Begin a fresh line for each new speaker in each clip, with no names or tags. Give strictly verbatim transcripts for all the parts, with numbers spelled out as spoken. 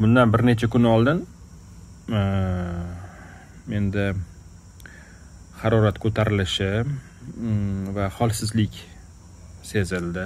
Bundan bir necha kun oldin menda harorat ko'tarilishi va holsizlik sezildi.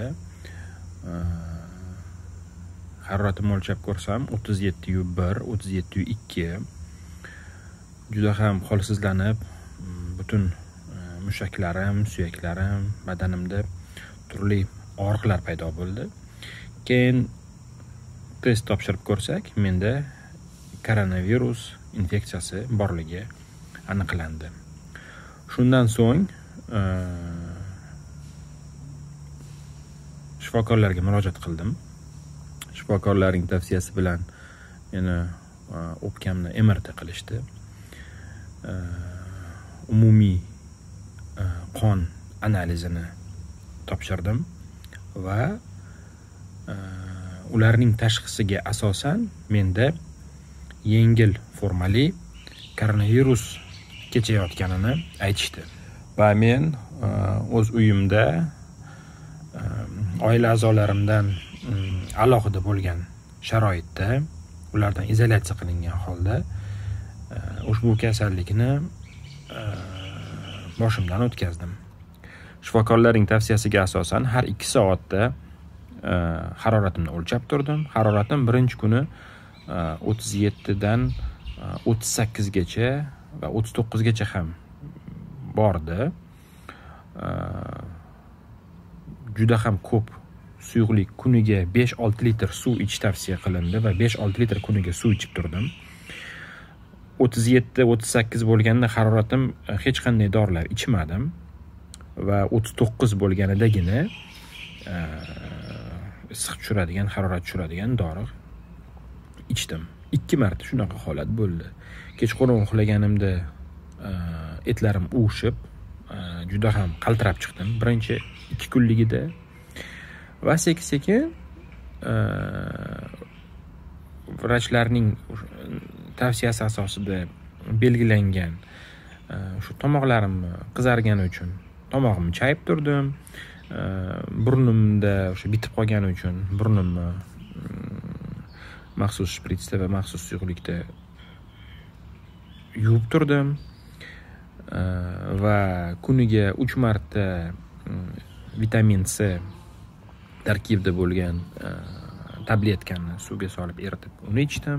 Haroratimni o'lchab ko'rsam o'ttiz yetti nuqta bir, o'ttiz yetti nuqta ikki. Juda ham holsizlanib, butun mushaklarim, suyaklarim, badanimda turli og'riqlar paydo bo'ldi. Keyin test topshirib ko'rsak, menda koronavirus infeksiyasi borligi aniqlandi. Shundan so'ng shifokorlarga murojaat qildim. Shifokorlarning tavsiyasi bilan yana o'pkamni M R T qilishdi. Umumiy qon analizini topshirdim va ularning tashxisiga asosan menda yengil formali koronavirus kechayotganini aytishdi. Va men o'z uyimda oila a'zolarimdan alohida bo'lgan sharoitda, ulardan izolyatsiya qilingan holda ushbu kasallikni boshimdan o'tkazdim. Shifokorlarning tavsiyasiga asosan har ikki soatda haroratimni o'lchab turdim. Haroratim birinchi kuni o'ttiz yetti dan o'ttiz sakkiz gacha va o'ttiz to'qqiz gacha ham bordi. Juda ham ko'p suyuqlik, kuniga besh olti litr suv ichish tavsiya qilindi va besh olti litr kuniga suv ichib turdim. o'ttiz yetti o'ttiz sakkiz bo'lganda haroratim hech qanday dorilar ichmadim va o'ttiz to'qqiz bo'lganidagina issiq tushiradigan, harorat tushiradigan dori ichdim. Ikki marta shunaqa holat bo'ldi. Kechqurun uxlaganimda etlarim uvishib, juda ham qaltirab chiqdim birinchi ikki kunligida va sekin-sekin vrachlarning tavsiyasi asosida belgilangan shu tomoqlarimni qizargani uchun tomog'imni chayib turdim. Burnimda o'sha bitib qolgani uchun burnimni maxsus shpritsda va maxsus suyuqlikda yuvib turdim va kuniga uch marta vitamin C tarkibida bo'lgan tabletkani suvga solib eritib uni ichdim.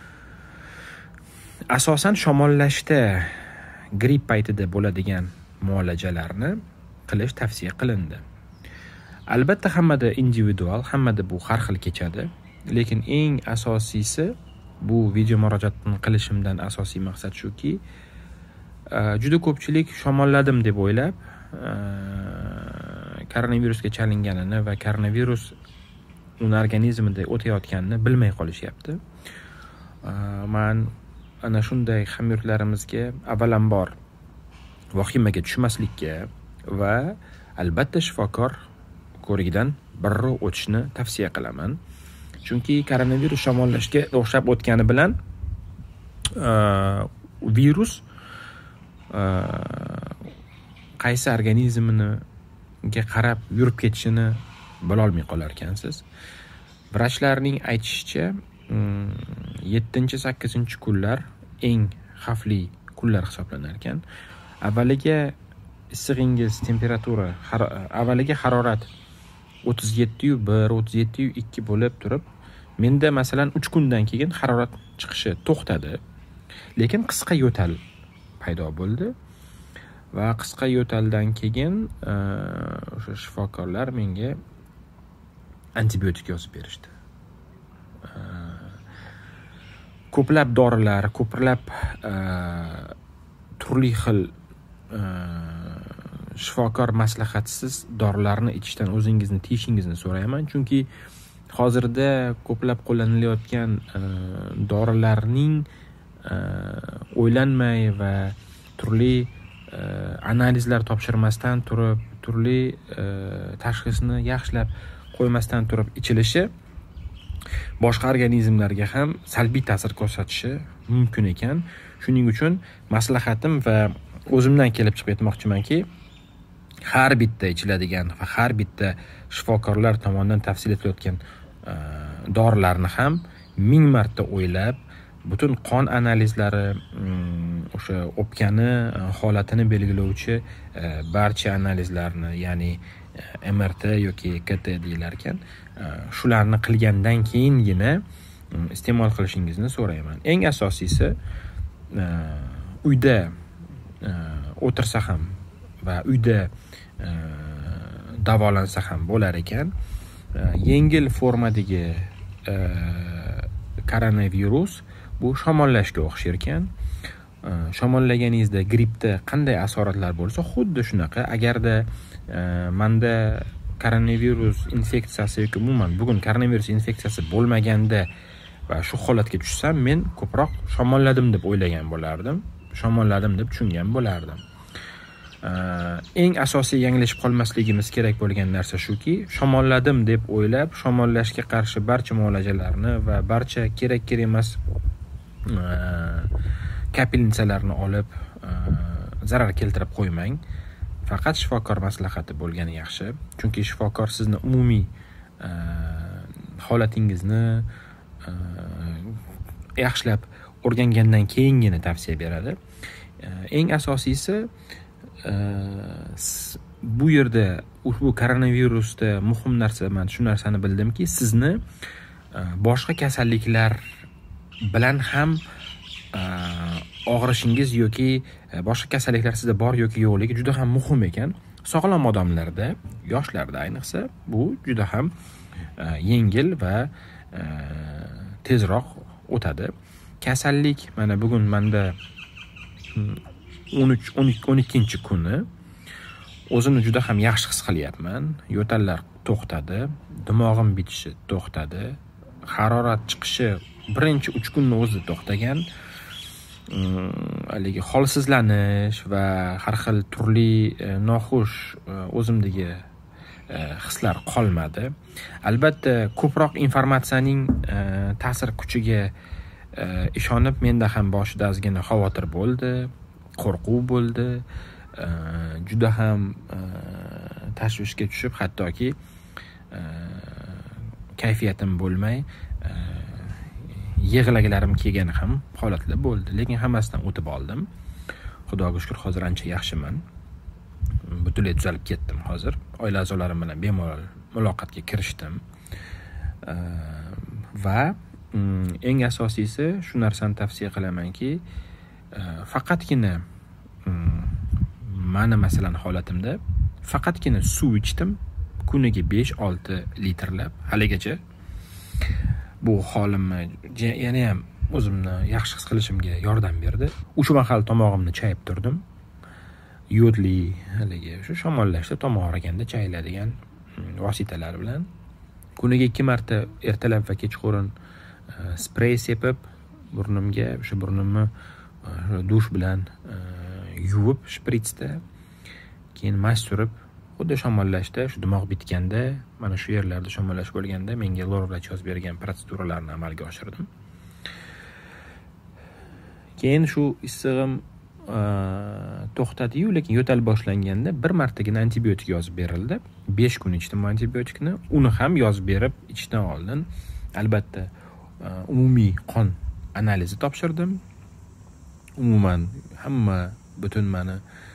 Asosan shamollashda gripp paytida bo'ladigan muolajalarni qilish tavsiya qilindi. Albatta hammada individual, hammada bu har xil kechadi, lekin eng asosiysi bu video murojaatni qilishimdan asosiy maqsad shuki, juda ko'pchilik shamolladim deb o'ylab koronavirusga chalinganini va koronavirus uni organizmida o'tayotganini bilmay qolishyapti. Men ana shunday hamyurtlarimizga avvalambor vahimaga tushmaslikka va albatta shifokor ko'rigidan birrov o'tishni tavsiya qilaman. Chunki koronavirus shamollashga o'xshab o'tgani bilan virus qaysi organizmga qarab yurib ketishini bilolmay qolar ekansiz. Vrachlarning aytishicha, yettinchi sakkizinchi kunlar eng xavfli kunlar hisoblanar ekan. Avvaliga issig'ingiz, temperatura, avvaliga harorat o'ttiz yetti nuqta bir, o'ttiz yetti nuqta ikki bo'lib turib, menda masalan uch kundan keyin harorat chiqishi to'xtadi. Lekin qisqa yo'tal paydo bo'ldi va qisqa yo'taldan keyin o'sha shifokorlar menga antibiotik yozib berishdi. Ko'plab dorilar, ko'plab turli xil shifokor maslahatisiz dorilarni ichishdan o'zingizni tiyishingizni so'rayman. Chunki hozirda ko'plab qo'llanilayotgan dorilarning o'ylanmay va turli analizlar topshirmasdan turib, turli tashxisni yaxshilab qo'ymasdan turib ichilishi boshqa organizmlarga ham salbiy ta'sir ko'rsatishi mumkin ekan. Shuning uchun maslahatim va o'zimdan kelib chiqib aytmoqchimanki, har bitta ichiladigan va har bitta shifokorlar tomonidan tavsiya etilayotgan dorilarni ham ming marta o'ylab, butun qon analizlari, o'sha o'pkani holatini belgilovchi barcha analizlarni, ya'ni M R T yoki K T deylar ekan, shularni qilgandan keyingina iste'mol qilishingizni so'rayman. Eng asosiysi, uyda o'tirsa ham va uyda davolansa ham bo'lar ekan, yengil formadagi koronavirus bu shamollashga o'xshar ekan. Shamollaganingizda grippda qanday asoratlar bo'lsa, xuddi shunaqa. Agarda menda koronavirus infeksiyasi yoki umuman bugun koronavirus infeksiyasi bo'lmaganda va shu holatga tushsam, men ko'proq shamolladim deb o'ylagan bo'lardim, shamolladim deb tushungan bo'lardim. Eng asosiy yanglishib qolmasligimiz kerak bo'lgan narsa shuki, shamolladim deb o'ylab, shamollashga qarshi barcha muolajalarni va barcha kerak-kerak emas kapelnitsalarni olib zarar keltirib qo'ymang. Faqat shifokor maslahati bo'lgani yaxshi. Chunki shifokor sizni umumiy holatingizni yaxshilab o'rgangandan keyingina tavsiya beradi. Eng asosiysi, bu yerda ushbu koronavirusda muhim narsa, men shu narsani bildimki, sizni boshqa kasalliklar bilan ham og'rishingiz yoki boshqa kasalliklar sizda bor yoki yo'qligi juda ham muhim ekan. Sog'lom odamlarda, yoshlarda ayniqsa, bu juda ham yengil va tezroq o'tadi. Kasallik mana bugun menda o'n uch o'n ikkinchi kuni o'zimni juda ham yaxshi his qilyapman. Yo'tallar to'xtadi, dimog'im bitishi to'xtadi, harorat chiqishi birinchi uch kunni o'zida to'xtagan. Haligi holsizlanish va har xil turli noxush o'zimdagi hislar qolmadi. Albatta, ko'proq informatsiyaning ta'sir kuchiga ishonib, menda ham boshida ozgina xavotir bo'ldi, qo'rquv bo'ldi, juda ham tashvishga tushib, hattoki kayfiyatim bo'lmay yig'laklarim kelgani ham holatlar bo'ldi. Lekin hammasidan o'tib oldim. Xudoga shukr, hozir ancha yaxshiman. Butunlay tuzalib ketdim hozir. Oila a'zolarim bilan bemalol muloqotga kirishdim. Va eng asosiysi shu narsani tavsiya qilamanki, faqatgina mani masalan holatimda faqatgina suv ichdim, kuniga besh olti litrlab haligacha. Bu holimni yana ham o'zimni yaxshi his qilishimga yordam berdi. Uch mahal tomog'imni chayib turdim. Yodli, haligi shu shamollashda tomoq og'riganda chayiladigan vositalar bilan kuniga ikki marta ertalab va kechqurun sprey sepib, burnimga, o'sha burnimni dush bilan yuvib shpritsda, keyin mash surib, xuddi shamollashda, shu dimoq bitganda, mana shu yerlarda shamollash bo'lganda menga lor vrach yozib bergan protseduralarni amalga oshirdim. Keyin shu issig'im to'xtadi-yu, lekin yo'tal boshlanganda bir martagina antibiotik yozib berildi. besh kun ichdim antibiotikni. Uni ham yozib berib ichishdan oldin albatta umumiy qon analizi topshirdim. Umuman hamma butun mani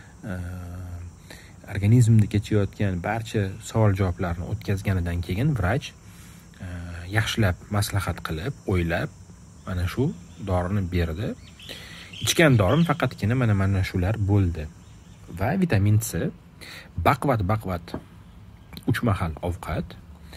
organizmda kechayotgan barcha savol-javoblarni o'tkazganidan keyin vrach yaxshilab maslahat qilib, o'ylab mana shu dorini berdi. Ichgan dorim faqatgina mana mana shular bo'ldi. Va vitamin C, baqvat-baqvat uch mahal ovqat.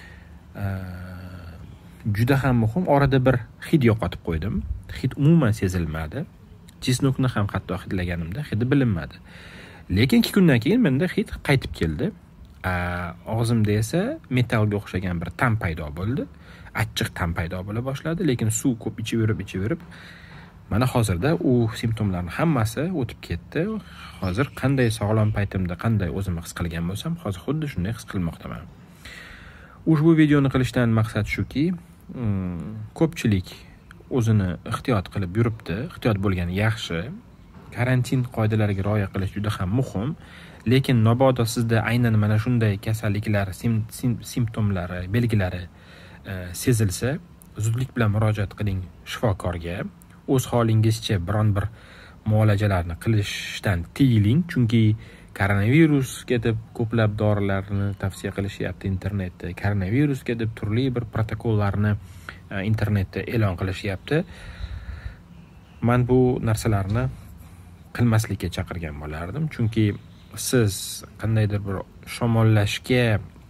Juda ham muhim. Orada bir hid yo'qotib qo'ydim. Hid umuman sezilmadi. Chesnokni ham hatto hidlaganimda hidi bilinmadi. Lekin ikki kundan keyin menda hid qaytib keldi. Og'zimda esa metallga o'xshagan bir tam paydo bo'ldi. Achchiq tam paydo bo'la boshladi, lekin suv ko'p ichaverib, ichaverib mana hozirda u simptomlarning hammasi o'tib ketdi. Hozir qanday sog'lom paytimda qanday o'zimni his qilgan bo'lsam, hozir xuddi shunday his qilmoqdaman. Ushbu videoni qilishdan maqsad shuki, ko'pchilik o'zini ehtiyot qilib yuribdi. Ehtiyot bo'lgani yaxshi. Karantin qoidalariga rioya qilish juda ham muhim. Lekin mabodo sizda aynan mana shunday kasalliklar sim, sim, simptomlari, belgilari e, sezilsa, zudlik bilan murojaat qiling shifokorga. O'z holingizcha biron bir muolajalarni qilishdan tiyiling, chunki koronavirusga deb ko'plab dorilarni tavsiya qilishyapti internetda. Koronavirusga deb turli bir protokollarni internetda e'lon qilishyapti. Men bu narsalarni qilmaslikka chaqirgan bo'lardim, chunki siz qandaydir bir shamollashga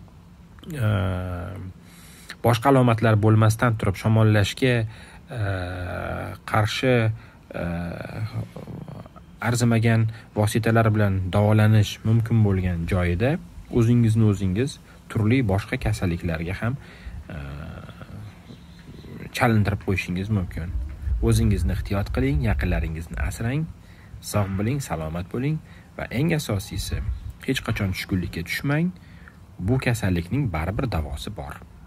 boshqa alomatlar bo'lmasdan turib shamollashga qarshi arzimagan vositalar bilan davolanish mumkin bo'lgan joyida o'zingizni o'zingiz turli boshqa kasalliklarga ham chalintirib qo'yishingiz mumkin. O'zingizni ehtiyot qiling, yaqinlaringizni asrang, sog' bo'ling, salomat bo'ling va eng asosiysi, hech qachon tushkunlikka tushmang. Bu kasallikning baribir davosi bor.